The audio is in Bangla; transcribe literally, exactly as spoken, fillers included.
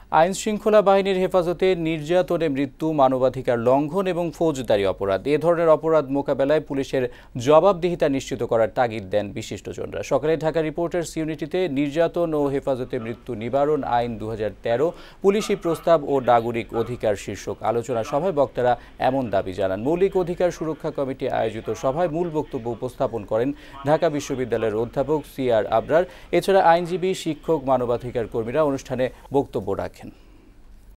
আইন শৃঙ্খলা বাহিনীর হেফাজতে নির্যাতনে মৃত্যু, মানবাধিকার লঙ্ঘন এবং ফৌজদারি অপরাধ এ ধরনের অপরাধ মোকাবেলায় পুলিশের জবাবদিহিতা নিশ্চিত করার তাগিদ দেন বিশিষ্টজনরা। সকালে ঢাকা রিপোর্টার্স ইউনিটিতে নির্যাতন ও হেফাজতে মৃত্যু নিবারণ আইন দু হাজার তেরো পুলিশি প্রস্তাব ও নাগরিক অধিকার শীর্ষক আলোচনা সভায় বক্তারা এমন দাবি জানান। মৌলিক অধিকার সুরক্ষা কমিটি আয়োজিত সভায় মূল বক্তব্য উপস্থাপন করেন ঢাকা বিশ্ববিদ্যালয়ের অধ্যাপক সি আর আবরার। এছাড়া আইনজীবী, শিক্ষক, মানবাধিকার কর্মীরা অনুষ্ঠানে বক্তব্য রাখেন।